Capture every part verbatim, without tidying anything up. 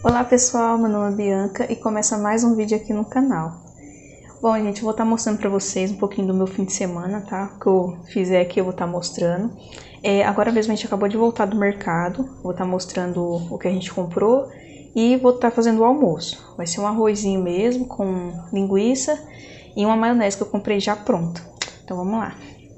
Olá pessoal, meu nome é Bianca e começa mais um vídeo aqui no canal. Bom, gente, eu vou estar mostrando pra vocês um pouquinho do meu fim de semana, tá? O que eu fizer aqui eu vou estar mostrando. É, agora mesmo a gente acabou de voltar do mercado, vou estar mostrando o que a gente comprou e vou estar fazendo o almoço. Vai ser um arrozinho mesmo, com linguiça e uma maionese que eu comprei já pronta. Então vamos lá.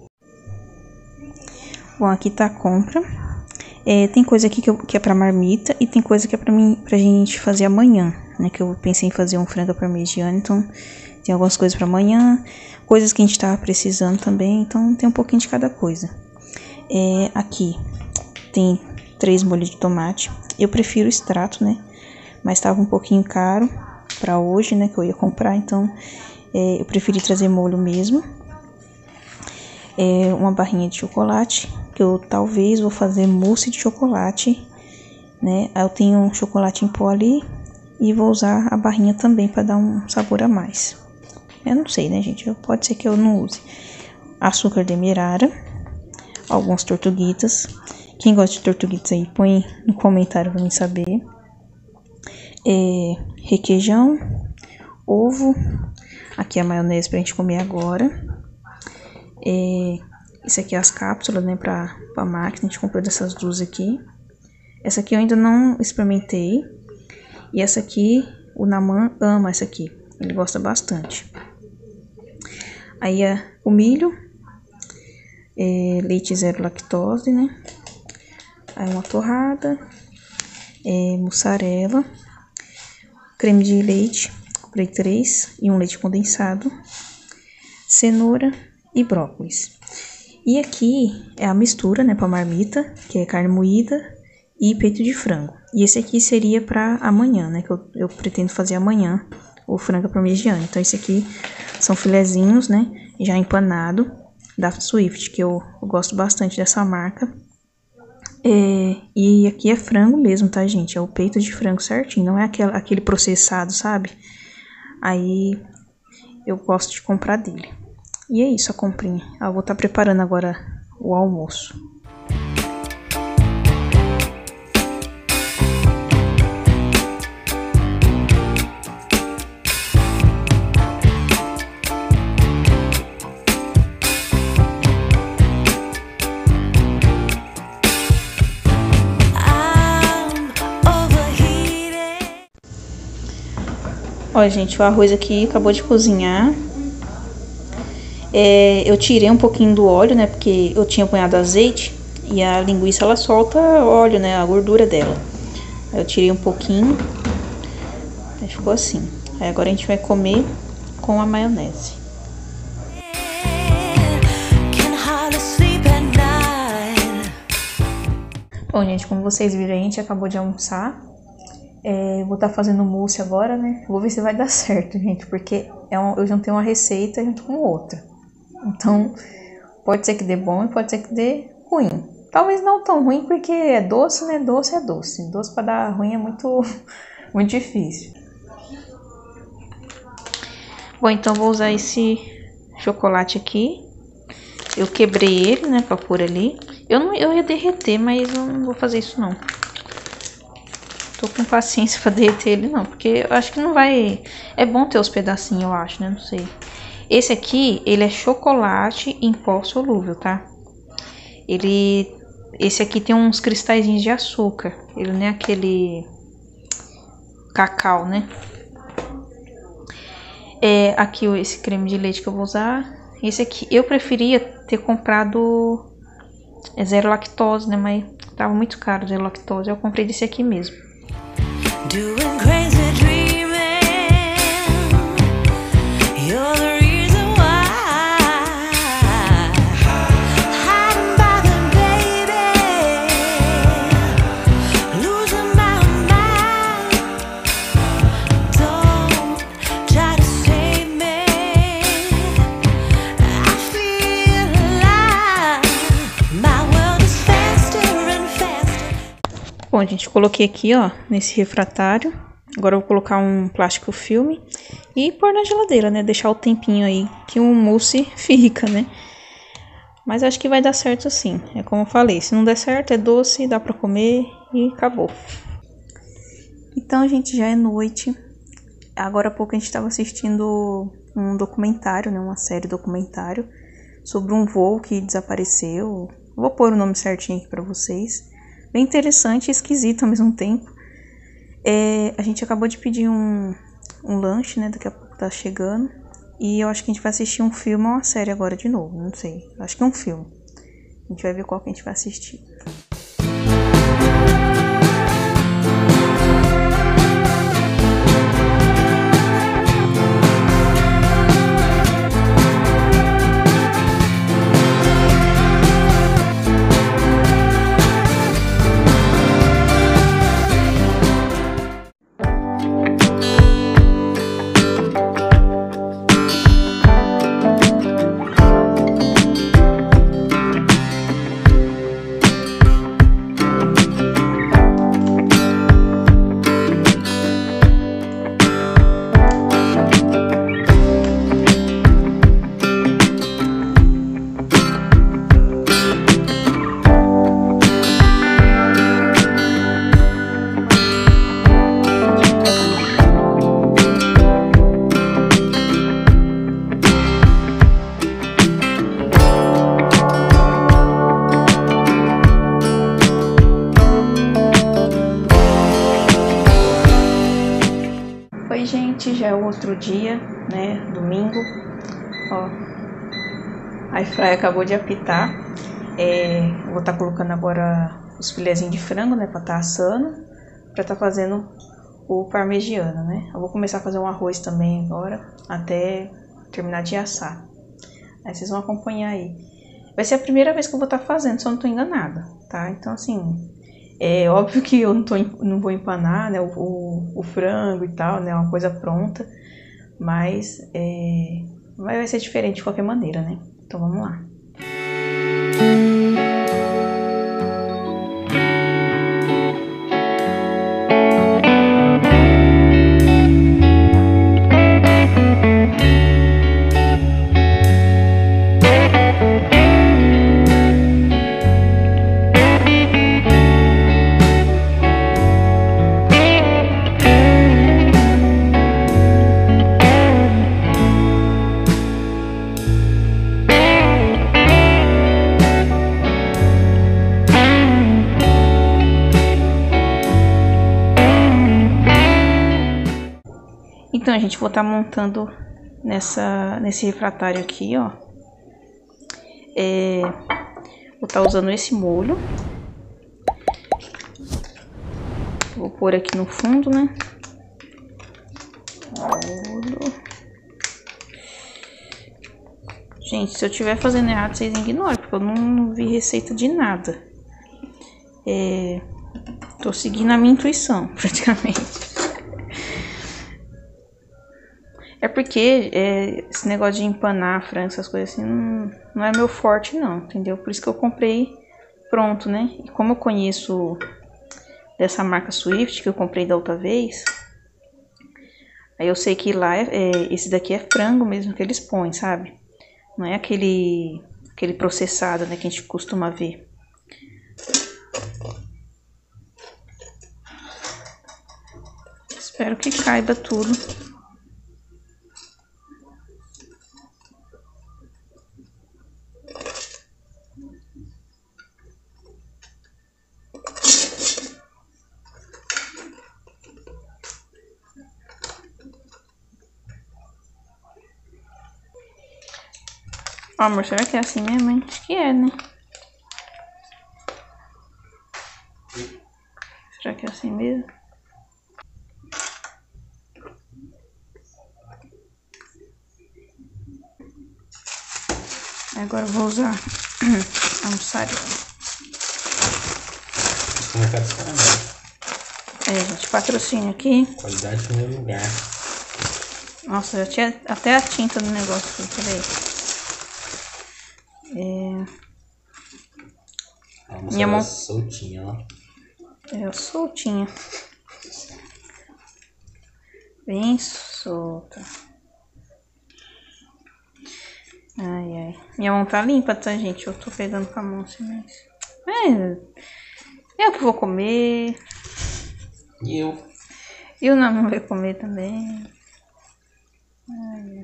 Bom, aqui tá a compra. É, tem coisa aqui que, eu, que é pra marmita e tem coisa que é pra, mim, pra gente fazer amanhã, né? Que eu pensei em fazer um frango à parmegiana, então tem algumas coisas pra amanhã, coisas que a gente tá precisando também, então tem um pouquinho de cada coisa. É, aqui tem três molhos de tomate, eu prefiro o extrato, né? Mas tava um pouquinho caro pra hoje, né? Que eu ia comprar, então é, eu preferi trazer molho mesmo. É, uma barrinha de chocolate, que eu talvez vou fazer mousse de chocolate, né? Eu tenho um chocolate em pó ali e vou usar a barrinha também para dar um sabor a mais. Eu não sei, né, gente? Pode ser que eu não use. Açúcar demerara, algumas tortuguitas. Quem gosta de tortuguitas aí, põe no comentário para mim saber. É, requeijão, ovo. Aqui a maionese pra gente comer agora. É, isso aqui é as cápsulas, né, pra, pra máquina, a gente comprou dessas duas aqui. Essa aqui eu ainda não experimentei. E essa aqui, o Naman ama essa aqui, ele gosta bastante. Aí é o milho, é, leite zero lactose, né. Aí uma torrada, é, mussarela, creme de leite, comprei três e um leite condensado, cenoura e brócolis. E aqui é a mistura, né, para marmita, que é carne moída e peito de frango. E esse aqui seria para amanhã, né, que eu, eu pretendo fazer amanhã o frango à parmegiana. Então esse aqui são filezinhos, né, já empanado da Swift, que eu, eu gosto bastante dessa marca. É, e aqui é frango mesmo, tá, gente? É o peito de frango certinho, não é aquele, aquele processado, sabe? Aí eu gosto de comprar dele. E é isso a comprinha. Eu vou estar preparando agora o almoço. Olha, gente, o arroz aqui acabou de cozinhar. É, eu tirei um pouquinho do óleo, né, porque eu tinha punhado azeite e a linguiça ela solta óleo, né, a gordura dela. Aí eu tirei um pouquinho, aí ficou assim. Aí agora a gente vai comer com a maionese. Bom, gente, como vocês viram, a gente acabou de almoçar. É, vou estar fazendo mousse agora, né, vou ver se vai dar certo, gente, porque é um, eu juntei uma receita junto com outra. Então, pode ser que dê bom e pode ser que dê ruim. Talvez não tão ruim, porque é doce, né? Doce é doce. Doce para dar ruim é muito, muito difícil. Bom, então vou usar esse chocolate aqui. Eu quebrei ele, né? Pra pôr ali. Eu, não, eu ia derreter, mas eu não vou fazer isso, não. Tô com paciência pra derreter ele, não. Porque eu acho que não vai... É bom ter os pedacinhos, eu acho, né? Não sei. Esse aqui, ele é chocolate em pó solúvel, tá? Ele, esse aqui tem uns cristalzinhos de açúcar. Ele não é aquele cacau, né? É, aqui esse creme de leite que eu vou usar. Esse aqui, eu preferia ter comprado zero lactose, né? Mas tava muito caro zero lactose. Eu comprei desse aqui mesmo. Doing crazy dreaming, you're the Bom, gente, coloquei aqui, ó, nesse refratário. Agora eu vou colocar um plástico filme e pôr na geladeira, né? Deixar o tempinho aí que o mousse fica, né? Mas acho que vai dar certo sim. É como eu falei, se não der certo, é doce, dá pra comer e acabou. Então, gente, já é noite. Agora há pouco a gente estava assistindo um documentário, né? Uma série documentário sobre um voo que desapareceu. Vou pôr o nome certinho aqui pra vocês. Bem interessante e esquisito ao mesmo tempo. É, a gente acabou de pedir um, um lanche, né? Daqui a pouco tá chegando. E eu acho que a gente vai assistir um filme ou uma série agora de novo. Não sei. Acho que é um filme. A gente vai ver qual que a gente vai assistir. Oi, gente, já é o outro dia, né, domingo, ó, a airfryer acabou de apitar, é, vou estar tá colocando agora os filezinhos de frango, né, pra estar tá assando, pra estar tá fazendo o parmegiana, né, eu vou começar a fazer um arroz também agora, até terminar de assar, aí vocês vão acompanhar aí. Vai ser a primeira vez que eu vou estar tá fazendo, se eu não tô enganada, tá, então assim... É óbvio que eu não, tô, não vou empanar, né, o, o, o frango e tal, né, uma coisa pronta, mas é, vai ser diferente de qualquer maneira, né? Então vamos lá. Então, gente, vou estar tá montando nessa, nesse refratário aqui, ó. É, vou estar tá usando esse molho. Vou pôr aqui no fundo, né? Molho. Gente, se eu estiver fazendo errado, vocês ignorem, porque eu não vi receita de nada. É, tô seguindo a minha intuição, praticamente. É porque é, esse negócio de empanar frango, essas coisas assim, não, não é meu forte não, entendeu? Por isso que eu comprei pronto, né? E como eu conheço dessa marca Swift, que eu comprei da outra vez, aí eu sei que lá, é, é, esse daqui é frango mesmo que eles põem, sabe? Não é aquele, aquele processado, né, que a gente costuma ver. Espero que caiba tudo. Ó, amor, será que é assim mesmo, hein? Acho que é, né? Será que é assim mesmo? Agora eu vou usar a mussarela. Mercado dos Caramelos. É, gente, patrocínio aqui. Qualidade em primeiro lugar. Nossa, já tinha até a tinta do negócio aqui, peraí. É... A Minha mão soltinha, ó. É, soltinha. Bem solta. Ai, ai. Minha mão tá limpa, tá, gente? Eu tô pegando com a mão assim, mas... É, eu que vou comer. E eu? E o Naman vai comer também. Ai.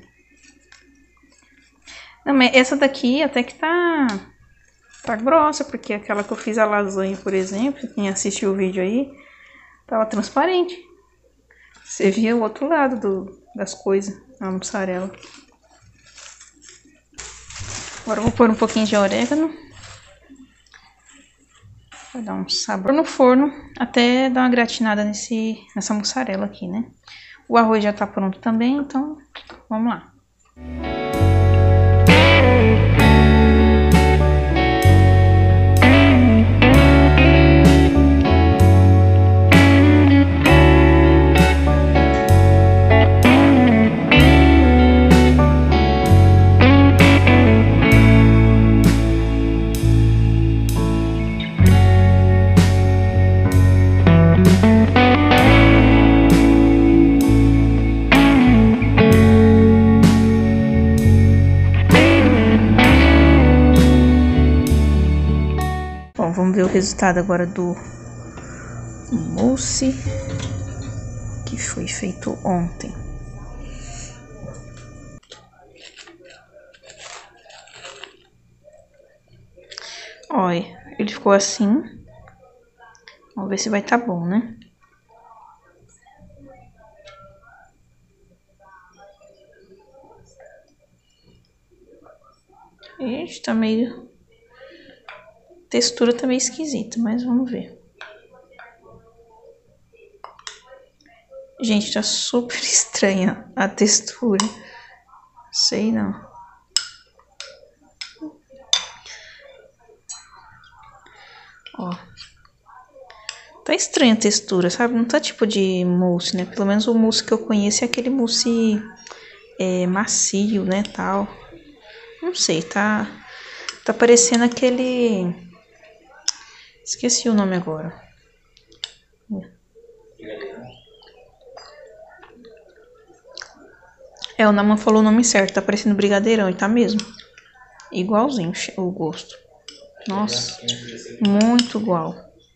Não, mas essa daqui até que tá... Tá grossa, porque aquela que eu fiz a lasanha, por exemplo, quem assistiu o vídeo aí, tava transparente. Você via o outro lado do, das coisas, a mussarela. Agora eu vou pôr um pouquinho de orégano. Vai dar um sabor no forno, até dar uma gratinada nesse, nessa mussarela aqui, né? O arroz já tá pronto também, então vamos lá. Bom, vamos ver o resultado agora do mousse que foi feito ontem. Olha, ele ficou assim. Vamos ver se vai tá bom, né? Ixi, tá meio... textura tá meio esquisita, mas vamos ver. Gente, tá super estranha a textura. Sei não. Ó. Tá estranha a textura, sabe? Não tá tipo de mousse, né? Pelo menos o mousse que eu conheço é aquele mousse é, macio, né, tal. Não sei, tá... Tá parecendo aquele... Esqueci o nome agora. É, o Naman falou o nome certo. Tá parecendo brigadeirão, e tá mesmo. Igualzinho o gosto. Nossa, muito igual.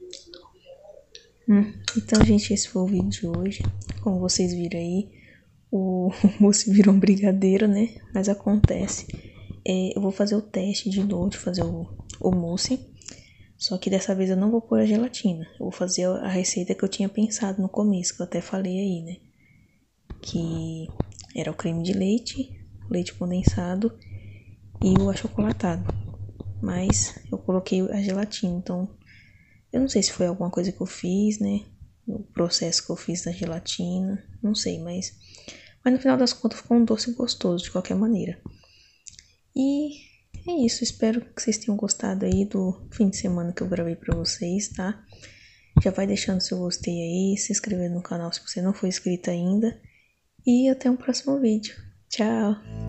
Hum, então, gente, esse foi o vídeo de hoje. Como vocês viram aí, o mousse virou um brigadeiro, né? Mas acontece. É, eu vou fazer o teste de novo, de fazer o, o mousse. Só que dessa vez eu não vou pôr a gelatina. Eu vou fazer a receita que eu tinha pensado no começo, que eu até falei aí, né? Que era o creme de leite, leite condensado e o achocolatado. Mas eu coloquei a gelatina, então eu não sei se foi alguma coisa que eu fiz, né? O processo que eu fiz da gelatina, não sei, mas... Mas no final das contas ficou um doce gostoso, de qualquer maneira. E é isso, espero que vocês tenham gostado aí do fim de semana que eu gravei pra vocês, tá? Já vai deixando seu gostei aí, se inscrevendo no canal se você não for inscrito ainda. E até um próximo vídeo. Tchau!